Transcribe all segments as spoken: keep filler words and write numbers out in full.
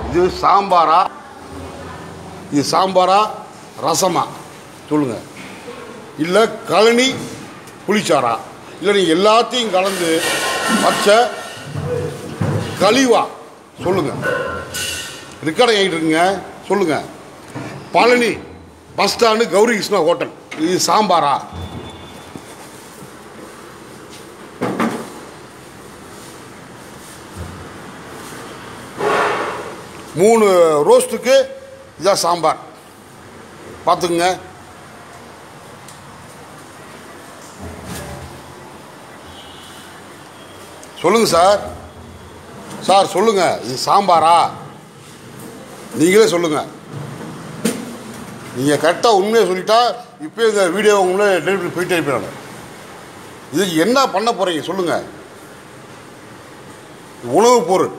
இது சாம்பாரா, இது சாம்பாரா ரசமா சொல்லுங்கள், இல்லை கழனி புளிச்சாரா, இல்லை நீங்கள் எல்லாத்தையும் கலந்து வச்ச கழிவா சொல்லுங்கள். ரெக்கார்ட் ஆகிட்டு இருக்குங்க, சொல்லுங்கள். Palani bus stand Gowri Krishna hotel, இது சாம்பாரா? மூணு ரோஸ்ட்டுக்கு இதான் சாம்பார் பார்த்துக்குங்க. சொல்லுங்கள் சார், சார் சொல்லுங்கள், இது சாம்பாரா? நீங்களே சொல்லுங்கள். நீங்கள் கரெக்டாக உண்மையை சொல்லிட்டா இப்போ இந்த வீடியோ உங்களே டெலிவரி பண்ணி போயிட்டே இருப்பேன். இதுக்கு என்ன பண்ண போகிறீங்க சொல்லுங்கள். உணவுப் பொருள்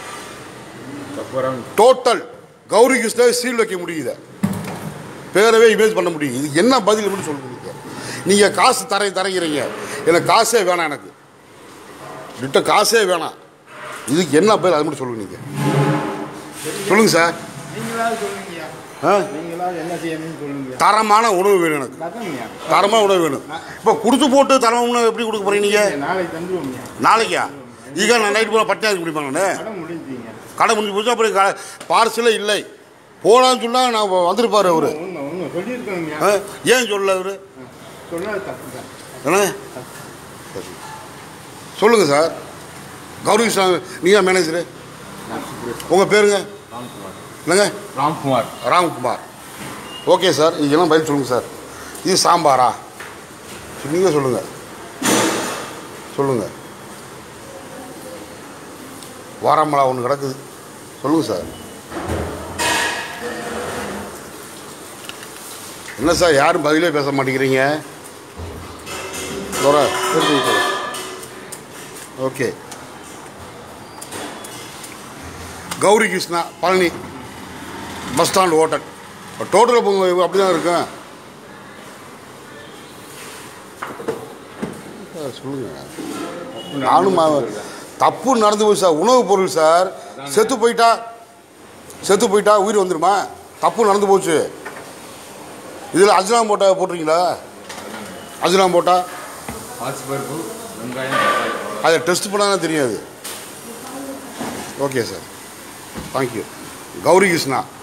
டோட்டல் கௌரி கிருஷ்ணா சீல் வைக்க முடியுது, பேரவே இமேஜ் பண்ண முடியும். இதுக்கு என்ன பதில் மட்டும் சொல்லுங்க. நீங்கள் காசு தர தரங்கிறீங்க, எனக்கு காசே வேணாம், எனக்கு கிட்ட காசே வேணாம். இதுக்கு என்ன பேர் அது மட்டும் சொல்லுங்க. நீங்கள் சொல்லுங்கள் சார். தரமான உணவு வேணும், எனக்கு தரமான உணவு வேணும். இப்போ கொடுத்து போட்டு தரமான உணவு எப்படி கொடுக்க போறீங்க நீங்கள்? நாளைக்கா? ಈಗ நான் நைட் போல பட்டினாக்கு முடிப்பாங்கண்ணே, கடை முடிஞ்சு போச்சு. அப்புறம் பார்சலே இல்லை போகலான்னு சொன்னால் நான் வந்துருப்பார் அவரு. ஏன் சொல்லல அவரு? சொல்லுங்க சார். கௌரி கிருஷ்ணா நீங்கள் மேனேஜரு, உங்கள் பேருங்க? என்னங்க? ராம்குமார். Ramkumar, okay sir. இதெல்லாம் பதில் சொல்லுங்கள் சார். இது சாம்பாரா? நீங்கள் சொல்லுங்கள், சொல்லுங்கள். வாரமலா ஒன்று கிடக்குது, சொல்லுங்கள் சார். என்ன சார் யாரும் பதிலே பேச மாட்டேங்கிறீங்க? Okay. Gowri Krishna Palani bus stand hotel total அப்படி தான் இருக்கும். சொல்லுங்கள். நானும் தப்பு நடந்து போய் சார். உணவுப் பொருள் சார், செத்து போயிட்டா செத்து போயிட்டா உயிர் வந்துடுமா? தப்பு நடந்து போச்சு. இதில் அஜினாம் போட்டா போட்டிருக்கீங்களா? அஜினாம் போட்டா அதை டெஸ்ட் பண்ணாதான் தெரியாது. Okay sir, thank you. Gowri Krishna